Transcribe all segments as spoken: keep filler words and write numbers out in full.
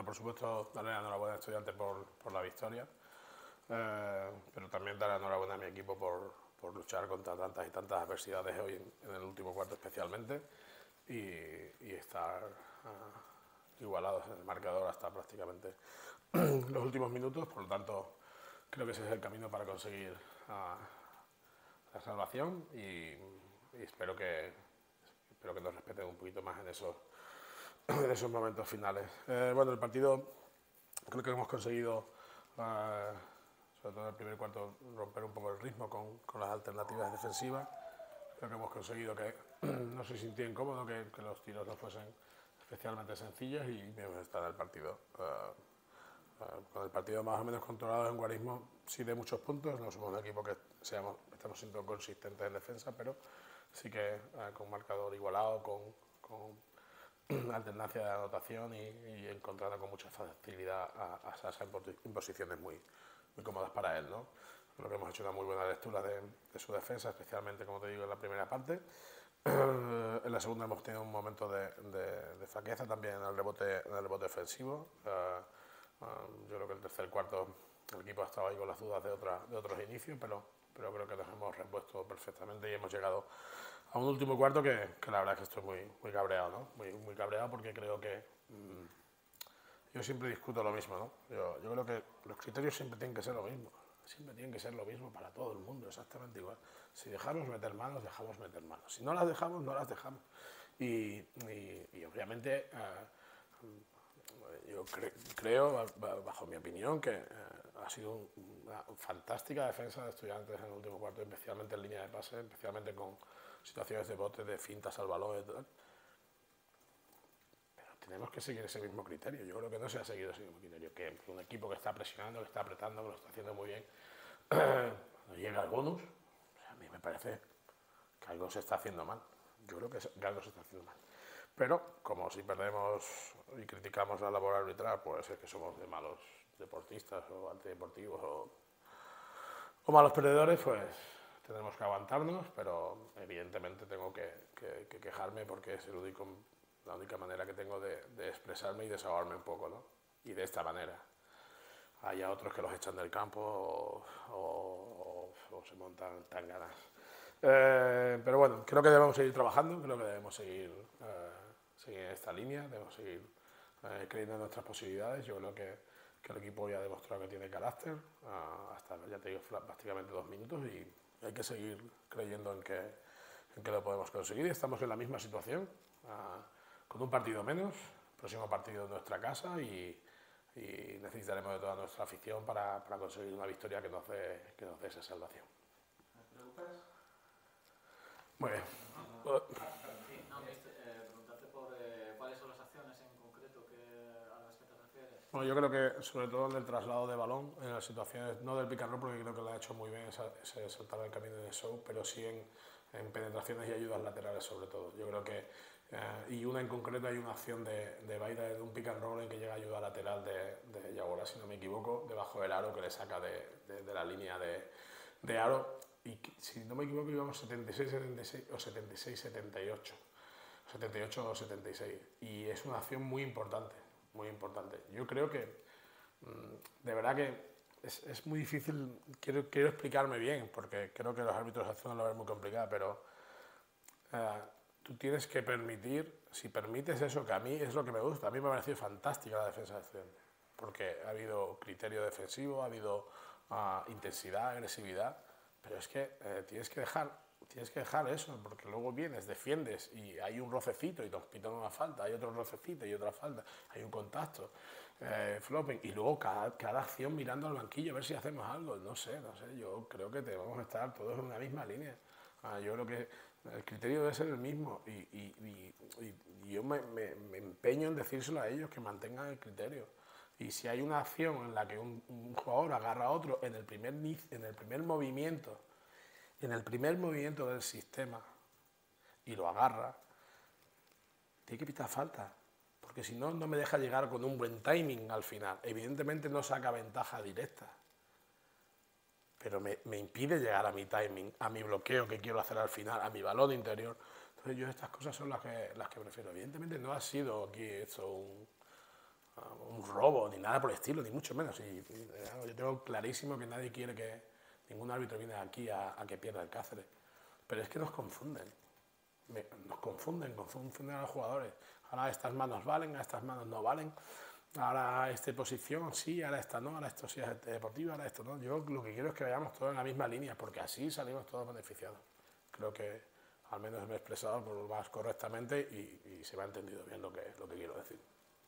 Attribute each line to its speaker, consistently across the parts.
Speaker 1: Bueno, por supuesto, darle la enhorabuena a Estudiantes por, por la victoria, eh, pero también dar la enhorabuena a mi equipo por, por luchar contra tantas y tantas adversidades hoy en, en el último cuarto especialmente y, y estar uh, igualados en el marcador hasta prácticamente los últimos minutos. Por lo tanto, creo que ese es el camino para conseguir uh, la salvación y, y espero que espero que nos respeten un poquito más en esos en esos momentos finales. Eh, bueno, el partido creo que hemos conseguido, eh, sobre todo en el primer cuarto, romper un poco el ritmo con, con las alternativas defensivas. Creo que hemos conseguido que no se sintiera incómodo, que, que los tiros no fuesen especialmente sencillos y hemos estado en el partido. Eh, eh, con el partido más o menos controlado en Guarismo, sí de muchos puntos. No somos un equipo que seamos, estamos siendo consistentes en defensa, pero sí que eh, con marcador igualado, con, con alternancia de anotación y, y encontrando con mucha facilidad a, a Sasa en, en posiciones muy, muy cómodas para él, ¿no? Creo que hemos hecho una muy buena lectura de, de su defensa, especialmente, como te digo, en la primera parte. En la segunda hemos tenido un momento de, de, de flaqueza también en el rebote, en el rebote ofensivo. Uh, uh, yo creo que el tercer cuarto el equipo ha estado ahí con las dudas de, otra, de otros inicios, pero, pero creo que nos hemos repuesto perfectamente y hemos llegado a un último cuarto que, que la verdad es que estoy muy, muy cabreado, ¿no? Muy, muy cabreado porque creo que mmm, yo siempre discuto lo mismo, ¿no? Yo, yo creo que los criterios siempre tienen que ser lo mismo, siempre tienen que ser lo mismo para todo el mundo, exactamente igual. Si dejamos meter manos, dejamos meter manos. Si no las dejamos, no las dejamos. Y, y, y obviamente uh, yo cre creo, bajo mi opinión, que uh, ha sido un, una fantástica defensa de Estudiantes en el último cuarto, especialmente en línea de pase, especialmente con situaciones de bote, de fintas al balón y tal. Pero tenemos que seguir ese mismo criterio. Yo creo que no se ha seguido ese mismo criterio. Que un equipo que está presionando, que está apretando, que lo está haciendo muy bien, cuando llega el bonus, a mí me parece que algo se está haciendo mal. Yo creo que algo se está haciendo mal. Pero, como si perdemos y criticamos la labor arbitral, puede ser que somos de malos deportistas o antideportivos o, o malos perdedores, pues tenemos que aguantarnos, pero evidentemente tengo que, que, que quejarme porque es el único, la única manera que tengo de, de expresarme y desahogarme un poco, ¿no? Y de esta manera. Hay a otros que los echan del campo o, o, o, o se montan tan ganas. Eh, pero bueno, creo que debemos seguir trabajando, creo que debemos seguir, eh, seguir en esta línea, debemos seguir eh, creyendo en nuestras posibilidades. Yo creo que, que el equipo ya ha demostrado que tiene carácter, uh, hasta, ya te digo, prácticamente dos minutos y hay que seguir creyendo en que, en que lo podemos conseguir. Estamos en la misma situación, uh, con un partido menos, próximo partido en nuestra casa y, y necesitaremos de toda nuestra afición para, para conseguir una victoria que nos dé, que nos dé esa salvación. Muy bien.
Speaker 2: No, sí, no, eh, preguntarte por eh, cuáles son las acciones en concreto que, a las que te refieres.
Speaker 1: Bueno, yo creo que sobre todo en el traslado de balón, en las situaciones, no del pick and roll, porque creo que lo ha hecho muy bien esa, ese saltar el camino de show, pero sí en, en penetraciones y ayudas laterales sobre todo. Yo creo que, eh, y una en concreto, hay una acción de, de Baida de un pick and roll en que llega ayuda lateral de, de Yagola, si no me equivoco, debajo del aro que le saca de, de, de la línea de, de aro. Y si no me equivoco íbamos setenta y seis setenta y seis o setenta y seis setenta y ocho, setenta y ocho o setenta y seis, y es una acción muy importante, muy importante. Yo creo que, de verdad que es, es muy difícil, quiero, quiero explicarme bien, porque creo que los árbitros accionan la ven muy complicada, pero uh, tú tienes que permitir, si permites eso, que a mí es lo que me gusta, a mí me ha parecido fantástica la defensa de Estudiantes, porque ha habido criterio defensivo, ha habido uh, intensidad, agresividad, pero es que eh, tienes que dejar, tienes que dejar eso, porque luego vienes, defiendes y hay un rocecito y nos pitan una falta, hay otro rocecito y otra falta, hay un contacto, eh, flopping, y luego cada, cada acción mirando al banquillo a ver si hacemos algo, no sé, no sé, yo creo que debemos estar todos en una misma línea. Ah, yo creo que el criterio debe ser el mismo y, y, y, y yo me, me, me empeño en decírselo a ellos, que mantengan el criterio. Y si hay una acción en la que un, un jugador agarra a otro en el, primer, en el primer movimiento, en el primer movimiento del sistema, y lo agarra, tiene que pitar falta, porque si no, no me deja llegar con un buen timing al final. Evidentemente no saca ventaja directa, pero me, me impide llegar a mi timing, a mi bloqueo que quiero hacer al final, a mi balón interior. Entonces yo estas cosas son las que, las que prefiero. Evidentemente no ha sido aquí esto un... un robo, ni nada por el estilo, ni mucho menos. Y, y, yo tengo clarísimo que nadie quiere que ningún árbitro viene aquí a, a que pierda el Cáceres. Pero es que nos confunden. Me, nos confunden, confunden a los jugadores. Ahora estas manos valen, a estas manos no valen. Ahora esta posición sí, ahora esta no, ahora esto sí es deportivo, ahora esto no. Yo lo que quiero es que vayamos todos en la misma línea, porque así salimos todos beneficiados. Creo que al menos me he expresado por lo más correctamente y, y se me ha entendido bien lo que, lo que quiero decir.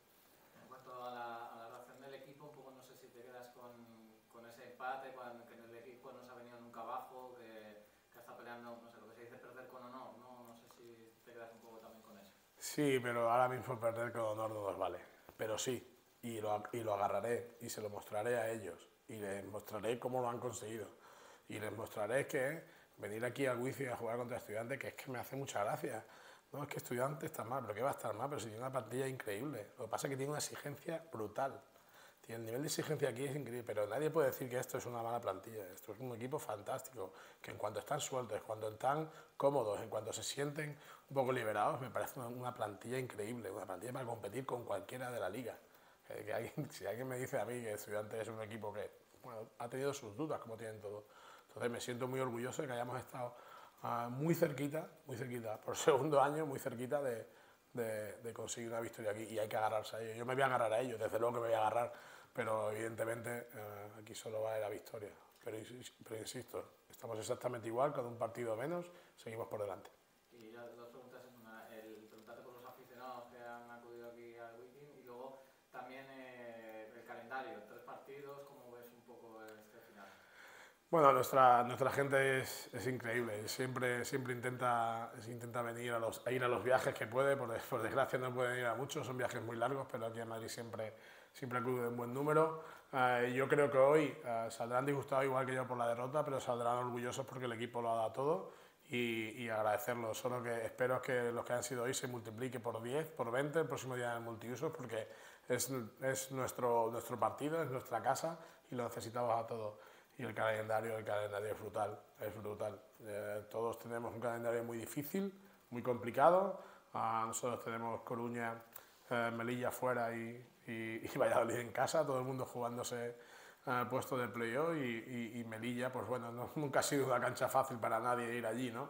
Speaker 2: En cuanto a la, a la relación del equipo, un poco no sé si te quedas con, con ese empate, cuando, que en el equipo no se ha venido nunca abajo, que, que está peleando, no sé, lo que se dice perder con honor, no, no sé si te quedas un poco también con eso.
Speaker 1: Sí, pero ahora mismo perder con honor no nos vale, pero sí. Y lo, y lo agarraré y se lo mostraré a ellos y les mostraré cómo lo han conseguido y les mostraré que venir aquí al Wifi a jugar contra Estudiantes, que es que me hace mucha gracia. No, es que Estudiantes está mal, pero ¿qué va a estar mal? Pero si tiene una plantilla increíble. Lo que pasa es que tiene una exigencia brutal. Tiene el nivel de exigencia aquí es increíble, pero nadie puede decir que esto es una mala plantilla. Esto es un equipo fantástico, que en cuanto están sueltos, en cuanto están cómodos, en cuanto se sienten un poco liberados, me parece una, una plantilla increíble, una plantilla para competir con cualquiera de la liga. Que, que alguien, si alguien me dice a mí que Estudiantes es un equipo que bueno, ha tenido sus dudas, como tienen todos. Entonces me siento muy orgulloso de que hayamos estado uh, muy cerquita, muy cerquita, por segundo año, muy cerquita de, de, de conseguir una victoria aquí. Y hay que agarrarse a ellos. Yo me voy a agarrar a ellos, desde luego que me voy a agarrar, pero evidentemente uh, aquí solo va a la victoria. Pero, pero insisto, estamos exactamente igual, con un partido menos, seguimos por delante.
Speaker 2: Y ya dos preguntas en una. El preguntarte por los aficionados que han acudido aquí al weekend y luego también eh, el calendario, tres partidos, ¿cómo ves un poco este final?
Speaker 1: Bueno, nuestra, nuestra gente es, es increíble, siempre, siempre intenta, intenta venir a, los, a ir a los viajes que puede, por, por desgracia no pueden ir a muchos, son viajes muy largos, pero aquí en Madrid siempre, siempre acude en buen número. Uh, yo creo que hoy uh, saldrán disgustados igual que yo por la derrota, pero saldrán orgullosos porque el equipo lo ha dado todo y, y agradecerlo. Solo que espero que los que han sido hoy se multiplique por diez, por veinte el próximo día en multiusos, porque es, es nuestro, nuestro partido, es nuestra casa y lo necesitamos a todos. Y el calendario, el calendario es brutal, es brutal. Eh, todos tenemos un calendario muy difícil, muy complicado. Uh, nosotros tenemos Coruña, eh, Melilla fuera y, y, y Valladolid en casa, todo el mundo jugándose eh, puesto de playoff y, y, y Melilla, pues bueno, no, nunca ha sido una cancha fácil para nadie ir allí, ¿no?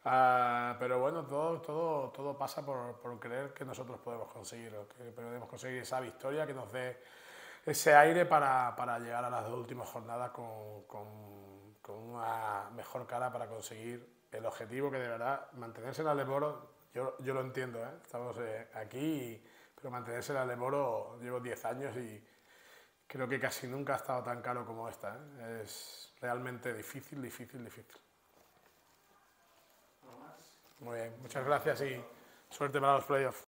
Speaker 1: Uh, pero bueno, todo, todo, todo pasa por, por creer que nosotros podemos conseguirlo, que podemos conseguir esa victoria que nos dé ese aire para, para llegar a las dos últimas jornadas con, con, con una mejor cara para conseguir el objetivo que de verdad, mantenerse en el Alemoro, yo, yo lo entiendo, ¿eh? Estamos eh, aquí, pero mantenerse en el Alemoro llevo diez años y creo que casi nunca ha estado tan caro como esta, ¿eh? Es realmente difícil, difícil, difícil. Muy bien, muchas gracias y suerte para los playoffs.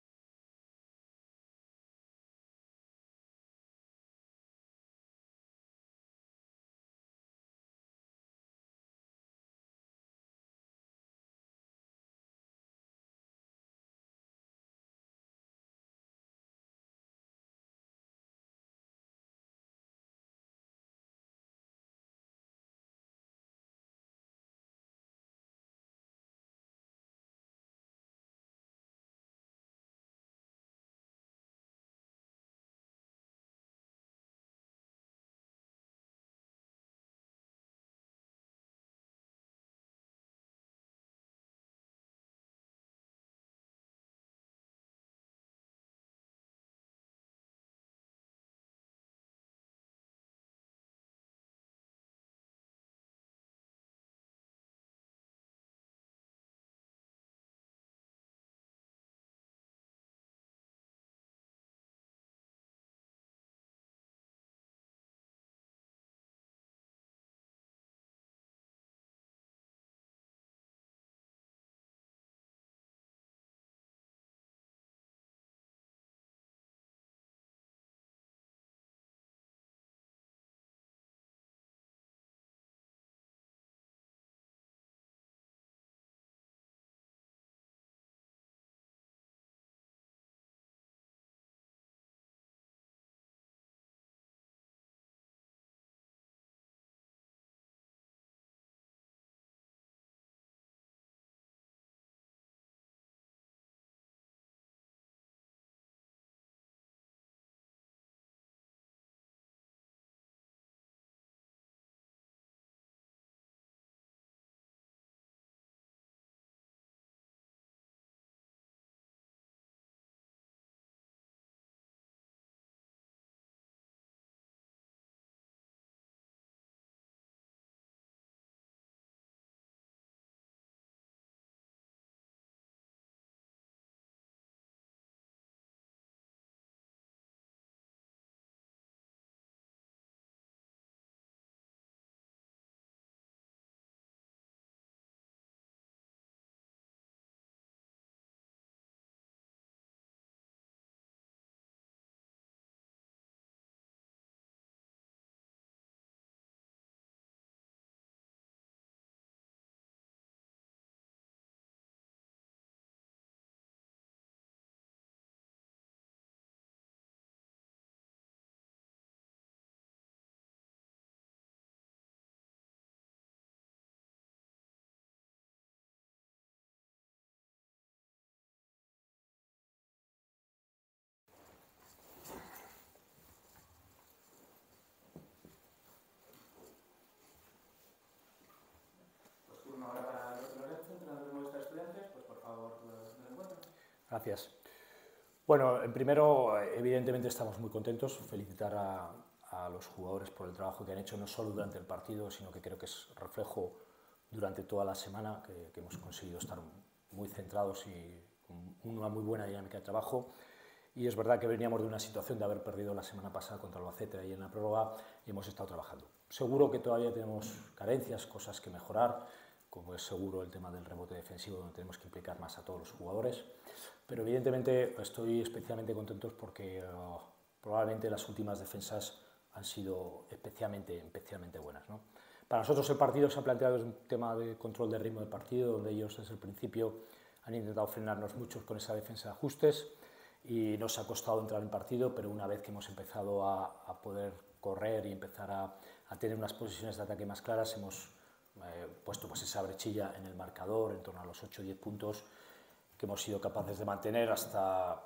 Speaker 3: Gracias. Bueno, en primero, evidentemente estamos muy contentos. Felicitar a, a los jugadores por el trabajo que han hecho, no solo durante el partido, sino que creo que es reflejo durante toda la semana, que, que hemos conseguido estar muy centrados y con una muy buena dinámica de trabajo. Y es verdad que veníamos de una situación de haber perdido la semana pasada contra el Albacete y en la prórroga y hemos estado trabajando. Seguro que todavía tenemos carencias, cosas que mejorar, como es seguro el tema del rebote defensivo, donde tenemos que implicar más a todos los jugadores. Pero evidentemente estoy especialmente contento porque uh, probablemente las últimas defensas han sido especialmente, especialmente buenas, ¿no? Para nosotros el partido se ha planteado desde un tema de control de ritmo del partido, donde ellos desde el principio han intentado frenarnos mucho con esa defensa de ajustes y nos ha costado entrar en partido, pero una vez que hemos empezado a, a poder correr y empezar a, a tener unas posiciones de ataque más claras, hemos eh, puesto pues esa brechilla en el marcador, en torno a los ocho o diez puntos, que hemos sido capaces de mantener hasta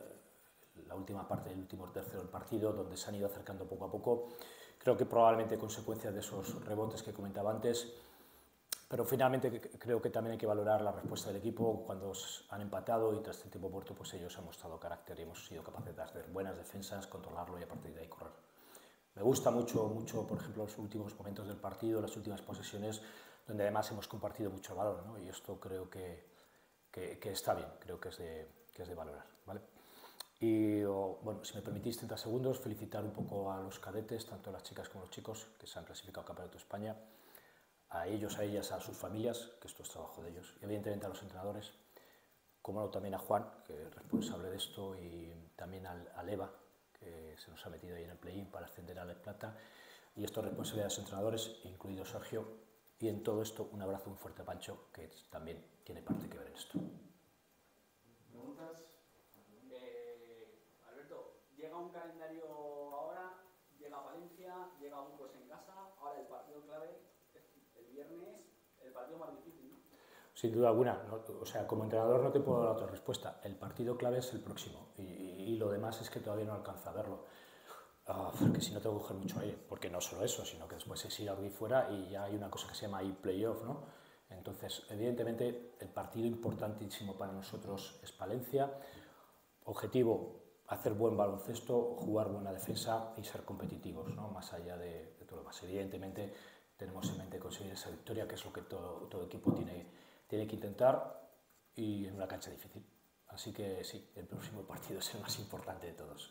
Speaker 3: eh, la última parte del último tercio del partido, donde se han ido acercando poco a poco. Creo que probablemente consecuencia de esos rebotes que comentaba antes, pero finalmente creo que también hay que valorar la respuesta del equipo cuando han empatado y tras el tiempo muerto pues ellos han mostrado carácter y hemos sido capaces de hacer buenas defensas, controlarlo y a partir de ahí correr. Me gusta mucho, mucho, por ejemplo, los últimos momentos del partido, las últimas posesiones, donde además hemos compartido mucho el balón, ¿no? Y esto creo que, que, que está bien, creo que es de, que es de valorar, ¿vale? Y, oh, bueno, si me permitís treinta segundos, felicitar un poco a los cadetes, tanto las chicas como los chicos, que se han clasificado al Campeonato de España, a ellos, a ellas, a sus familias, que esto es trabajo de ellos, y evidentemente a los entrenadores, como no, también a Juan, que es responsable de esto, y también al, al Eva, que se nos ha metido ahí en el play-in para ascender a La Plata, y esto es responsabilidad de los entrenadores, incluido Sergio, y en todo esto un abrazo muy fuerte a Pancho, que también tiene parte que ver en esto.
Speaker 4: ¿Preguntas? Eh, Alberto, llega un calendario ahora, llega Valencia, llega Burgos en casa, ahora el partido clave, el viernes, el partido más difícil, ¿no?
Speaker 3: Sin duda alguna, no, o sea, como entrenador no te puedo dar otra respuesta. El partido clave es el próximo y, y, y lo demás es que todavía no alcanza a verlo. Uh, porque si no tengo que coger mucho aire, porque no solo eso, sino que después es ir a abrir fuera y ya hay una cosa que se llama playoff, ¿no? Entonces, evidentemente, el partido importantísimo para nosotros es Palencia. Objetivo, hacer buen baloncesto, jugar buena defensa y ser competitivos, ¿no? Más allá de, de todo lo más. Evidentemente, tenemos en mente conseguir esa victoria, que es lo que todo, todo equipo tiene, tiene que intentar, y en una cancha difícil. Así que sí, el próximo partido es el más importante de todos.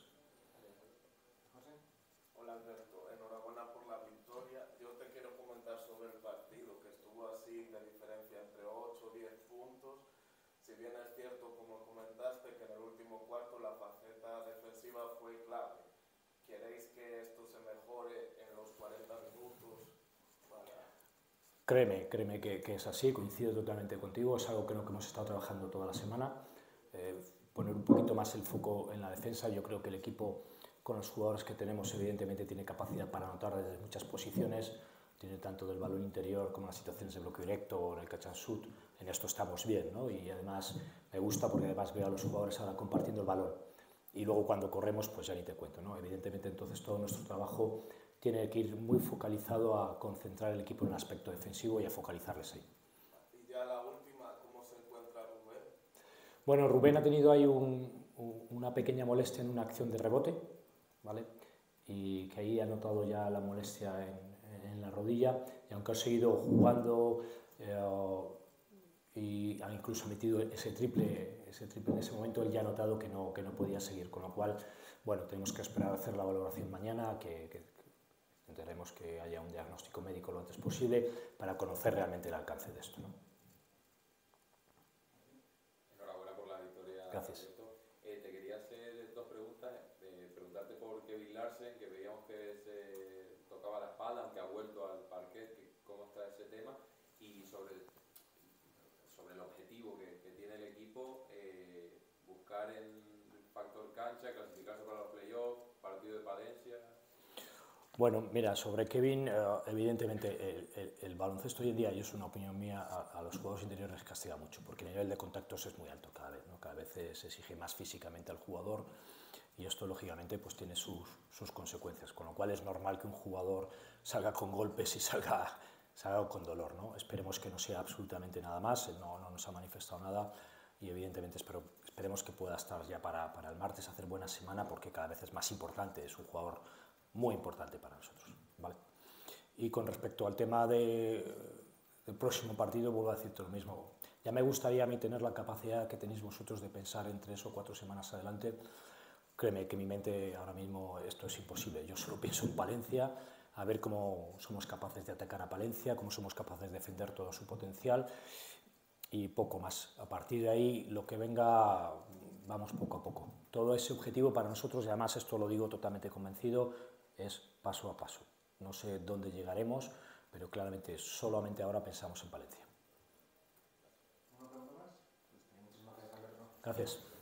Speaker 5: Hola Alberto, enhorabuena por la victoria. Yo te quiero comentar sobre el partido, que estuvo así de diferencia entre ocho o diez puntos. Si bien es cierto, como comentaste, que en el último cuarto la faceta defensiva fue clave. ¿Queréis que esto se mejore en los cuarenta minutos? Para...
Speaker 3: Créeme, créeme que, que es así, coincido totalmente contigo, es algo que, que hemos estado trabajando toda la semana. Eh, poner un poquito más el foco en la defensa. Yo creo que el equipo, con los jugadores que tenemos, evidentemente tiene capacidad para anotar desde muchas posiciones, tiene tanto del balón interior como las situaciones de bloqueo directo o en el catch and shoot. En esto estamos bien, ¿no? Y además me gusta porque además veo a los jugadores ahora compartiendo el balón. Y luego cuando corremos, pues ya ni te cuento, ¿no? Evidentemente entonces todo nuestro trabajo tiene que ir muy focalizado a concentrar el equipo en el aspecto defensivo y a focalizarles ahí.
Speaker 5: Y ya la última, ¿cómo se encuentra Rubén?
Speaker 3: Bueno, Rubén ha tenido ahí un, un, una pequeña molestia en una acción de rebote, ¿vale? Y que ahí ha notado ya la molestia en, en la rodilla, y aunque ha seguido jugando eh, y ha incluso metido ese triple, ese triple en ese momento, él ya ha notado que no, que no podía seguir, con lo cual, bueno, tenemos que esperar a hacer la valoración mañana, que, que, que intentaremos que haya un diagnóstico médico lo antes posible para conocer realmente el alcance de esto, ¿no?
Speaker 6: Enhorabuena por la victoria.
Speaker 3: Gracias.
Speaker 6: Eh, te quería hacer dos preguntas. Eh, preguntarte por Kevin Larsen, que veíamos que se tocaba la espalda, aunque ha vuelto al parquet, que, cómo está ese tema, y sobre, sobre el objetivo que, que tiene el equipo, eh, buscar el factor cancha, clasificarse para los playoffs, partido de Palencia.
Speaker 3: Bueno, mira, sobre Kevin, uh, evidentemente el, el, el baloncesto hoy en día, y es una opinión mía, a, a los jugadores interiores les castiga mucho, porque el nivel de contactos es muy alto cada vez, ¿no? Cada vez se exige más físicamente al jugador, y esto lógicamente pues tiene sus, sus consecuencias, con lo cual es normal que un jugador salga con golpes y salga, salga con dolor, ¿no? Esperemos que no sea absolutamente nada más, él no, no nos ha manifestado nada, y evidentemente espero, esperemos que pueda estar ya para, para el martes, hacer buena semana, porque cada vez es más importante, es un jugador muy importante para nosotros, ¿vale? Y con respecto al tema de, del próximo partido, vuelvo a decirte lo mismo. Ya me gustaría a mí tener la capacidad que tenéis vosotros de pensar en tres o cuatro semanas adelante. Créeme que en mi mente ahora mismo esto es imposible. Yo solo pienso en Palencia, a ver cómo somos capaces de atacar a Palencia, cómo somos capaces de defender todo su potencial y poco más. A partir de ahí, lo que venga, vamos poco a poco. Todo ese objetivo para nosotros, y además esto lo digo totalmente convencido, es paso a paso. No sé dónde llegaremos, pero claramente solamente ahora pensamos en Palencia.
Speaker 7: ¿Una pregunta más? Pues muchísimas gracias, Alberto.
Speaker 3: Gracias.